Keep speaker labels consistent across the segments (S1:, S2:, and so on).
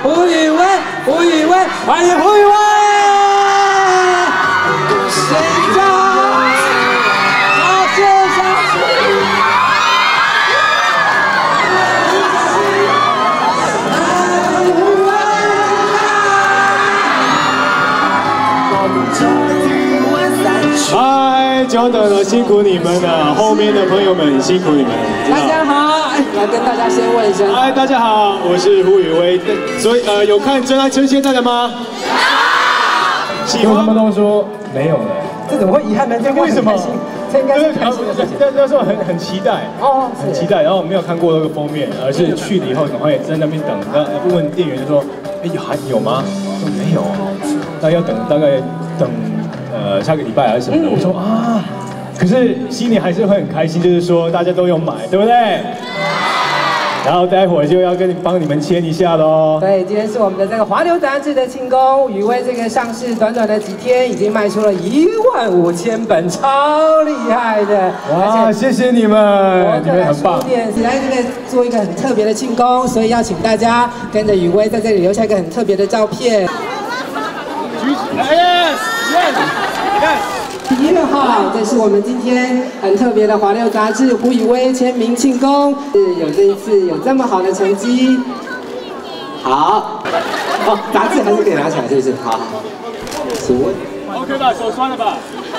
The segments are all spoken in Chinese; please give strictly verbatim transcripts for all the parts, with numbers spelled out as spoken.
S1: 胡宇威，胡宇威，欢迎胡宇威！谁家？好，谢谢。
S2: 嗨，久等了，辛苦你们了，后面的朋友们辛苦你们。
S1: 大家好，哎，来跟大家先问一声。
S2: 嗨，大家好，我是胡宇威。所以呃，有看《真爱趁现在》的吗？喜欢他们都说没有了，
S1: 这怎么会遗憾呢？这
S2: 为什么？
S1: 这应该是开心的事情。
S2: 那那时候很很期待
S1: 哦，
S2: 很期待，然后没有看过那个封面，而是去了以后赶快在那边等，那问店员就说，哎，还有吗？说没有，那要等大概等。呃，下个礼拜还是什么的，我说啊，可是心里还是会很开心，就是说大家都有买，对不对？然后待会儿就要跟你帮你们签一下喽。
S1: 对，今天是我们的这个华流杂志的庆功，宇威这个上市短短的几天，已经卖出了一万五千本，超厉害的！
S2: 哇，谢谢你们，你们很棒。
S1: 是来这个做一个很特别的庆功，所以要请大家跟着宇威在这里留下一个很特别的照片。Yes, yes, yes. 一月号，这是我们今天很特别的华流杂志胡宇威签名庆功，是有这一次有这么好的成绩。好，哦，杂志还是可以拿起来，是不是？好，请问
S2: ？OK 吧，手酸了吧？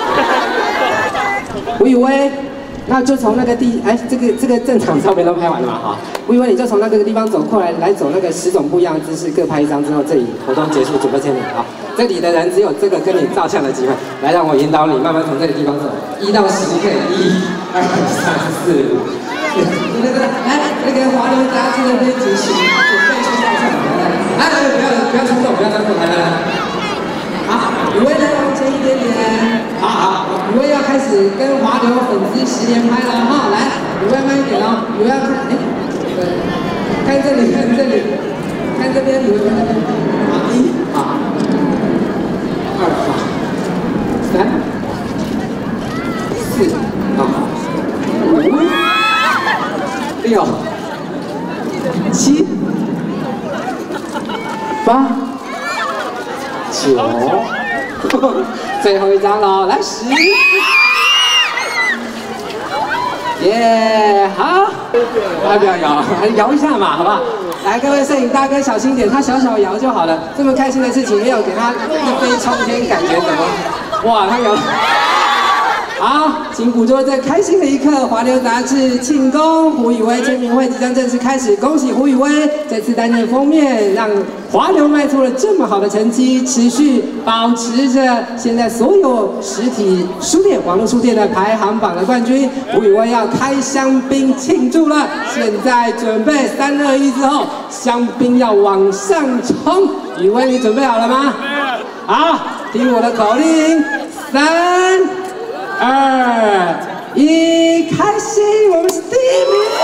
S1: 胡宇威。那就从那个地，哎，这个这个正常照片都拍完了嘛，哈。我以为你就从那个地方走过来，来走那个十种不一样的姿势，各拍一张之后，这里活动结束，准备签名。好，这里的人只有这个跟你照相的机会，来让我引导你慢慢从这个地方走，一到十可以，一、二、三、四、五。对对对，来，那个华流杂志的编辑请准备去照相，来来来，不要不要冲动，不要冲动，来来来。好，宇威再往前一点点。好好，宇威要开始跟华流粉丝十连拍了哈，来，宇威慢一点哦，宇威要看，哎，对，看这里，看这里，看这边，宇威看这边，好，一，好，二，好，三，四，好，五，六，七，八。九，最后一张喽，来十，耶，好，要不要摇？摇一下嘛，好不好？来，各位摄影大哥，小心点，他小小摇就好了。这么开心的事情，没有给他一飞冲天，感觉怎么？哇，他摇。好，请捕捉这开心的一刻。华流杂志庆功，胡宇威签名会即将正式开始，恭喜胡宇威这次担任封面，让华流卖出了这么好的成绩，持续保持着现在所有实体书店、网络书店的排行榜的冠军。胡宇威要开香槟庆祝了，现在准备三二一之后，香槟要往上冲。宇威，你准备好了吗？好，听我的口令，三。二一，开心！我们是第一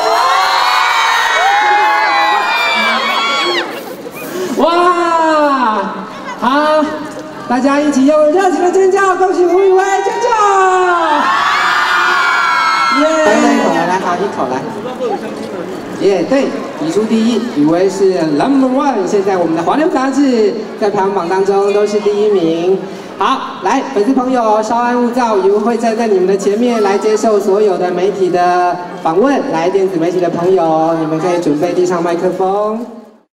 S1: 名！哇，好，大家一起用热情的尖叫，恭喜胡宇威尖叫！耶！来一口来，来好，一口来。耶，对，比出第一，宇威是 number one， 现在我们的华流杂志在排行榜当中都是第一名。好，来，粉丝朋友稍安勿躁，宇威会站在你们的前面来接受所有的媒体的访问。来，电子媒体的朋友，你们可以准备递上麦克风。